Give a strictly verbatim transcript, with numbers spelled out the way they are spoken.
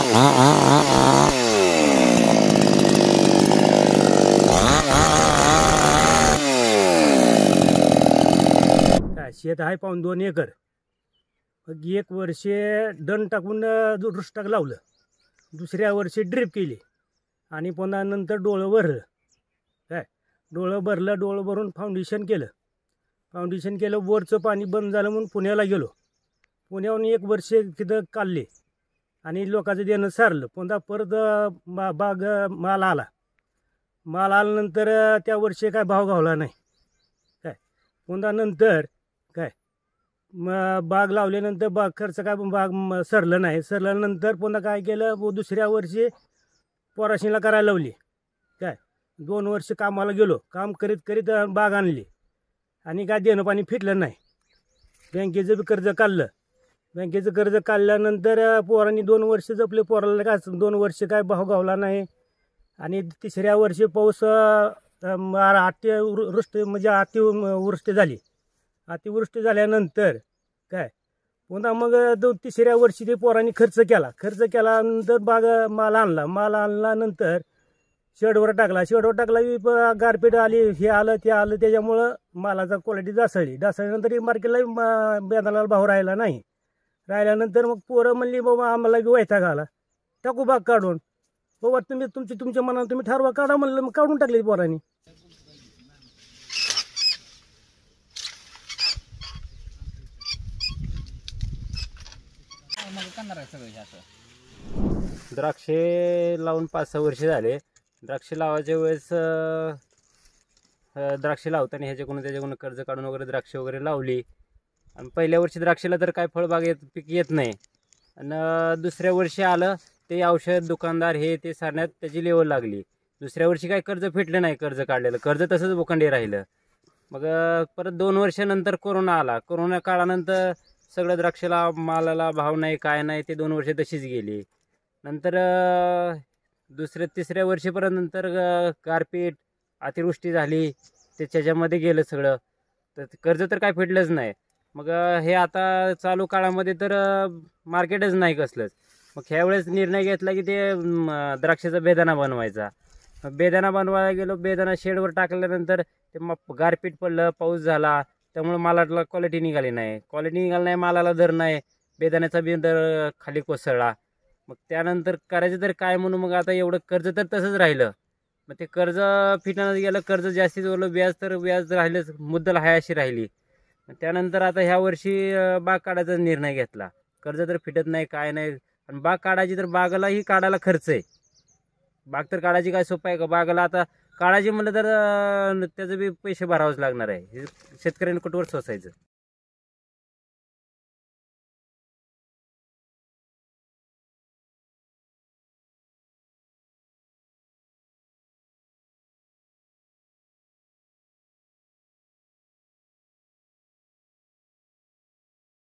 काय शेत आहे पाऊन दोन एकर. मग एक वर्षे दण टाकून रुष्टाक लावलं, दुसऱ्या वर्षी ड्रीप केली आणि पुन्हा नंतर डोळं भरलं. काय डोळं भरलं, डोळं भरून फाउंडेशन केलं. फाउंडेशन केलं, बोरचं पाणी बंद झालं म्हणून पुण्याला गेलो. पुण्याहून एक वर्ष तिथं काढले आणि लोकांचं देणं सारलं. पुन्हा परत बा बाग माल आला. माल आल्यानंतर त्या वर्षी काय भाव घावला नाही. काय पुन्हा नंतर काय मग बाग लावल्यानंतर बाग खर्च काय बाग सरलं नाही. सरल्यानंतर पुन्हा काय केलं, दुसऱ्या वर्षी पोराशीला करायला लावली. काय दोन वर्ष कामाला गेलो, काम करीत करीत बाग आणली आणि काय देणं पाणी फिटलं नाही. बँकेचं बी कर्ज काढलं. बँकेचं कर्ज काढल्यानंतर पोरांनी दोन वर्ष जपले. पोराला काय दोन वर्ष काय भाव घावला नाही. आणि तिसऱ्या वर्षी पाऊस अति वृष्टी म्हणजे अतिवृष्टी झाली. अतिवृष्टी झाल्यानंतर काय पुन्हा मग दोन तिसऱ्या वर्षी ते पोरांनी खर्च केला. खर्च केल्यानंतर बाग माल आणला. माल आणल्यानंतर शेडवर टाकला. शेडवर टाकला, गारपीट आली, हे आलं ते आलं. त्याच्यामुळं मालाचा क्वालिटी डासळली. डासळल्यानंतर मार्केटला बेदानाला भाव राहिला नाही. राहिल्यानंतर मग पोरं म्हणली, बाबा आम्हाला बी वैताग आला, टाकू बाग काढून. बाबा तुम्ही तुमची तुमच्या मनाला तुम्ही ठरवा, काढा म्हणलं. मग काढून टाकले पोरांनी. द्राक्षे लावून पाच सहा वर्ष झाले. द्राक्षे लावायच्या वेळेस द्राक्षे लावताना ह्याच्याकडून त्याच्याकडून कर्ज काढून वगैरे द्राक्षे वगैरे लावली. आणि पहिल्या वर्षी द्राक्षेला तर काय फळबाग येत पीक येत नाही. आणि दुसऱ्या वर्षी आलं ते औषध दुकानदार हे ते सारण्यात त्याची लेवल लागली. दुसऱ्या वर्षी काय कर्ज फिटलं नाही. कर्ज काढलेलं कर्ज तसंच बोकांडी राहिलं. मग परत दोन वर्षानंतर कोरोना आला. कोरोना काळानंतर सगळं द्राक्षाला मालाला भाव नाही, काय नाही. ते दोन वर्ष तशीच गेली. नंतर दुसऱ्या तिसऱ्या वर्षीपर्यंत नंतर गारपीट अतिवृष्टी झाली, ते त्याच्यामध्ये गेलं सगळं. तर कर्ज तर काय फिटलंच नाही. मग हे आता चालू काळामध्ये तर मार्केटच नाही कसलंच. मग ह्यावेळेस निर्णय घेतला की ते द्राक्षाचा बेदाणा बनवायचा. बेदाणा बनवायला गेलो. बेदाणा शेडवर टाकल्यानंतर ते मग गारपीट पडलं, पाऊस झाला, त्यामुळे मालाला क्वालिटी निघाली नाही. क्वालिटी निघाली नाही, मालाला दर नाही, बेदाण्याचा बी दर खाली कोसळला. मग त्यानंतर करायचं तर काय म्हणून मग आता एवढं कर्ज तर तसंच राहिलं. मग ते कर्ज फिटण्यात गेलं. कर्ज जास्तीच ओलं, व्याज तर व्याज राहिलंच, मुद्दल हाय अशी राहिली. त्यानंतर आता ह्या वर्षी बाग काढायचा निर्णय घेतला. कर्ज तर फिटत नाही, काय नाही. आणि बाग काढायची तर बागालाही काढायला खर्च आहे. बाग तर काढायची काय सोपं आहे का? बागाला आता काढायची म्हणलं तर त्याचं बी पैसे भरावंच लागणार आहे. शेतकऱ्यांनी कुठवर सोसायचं.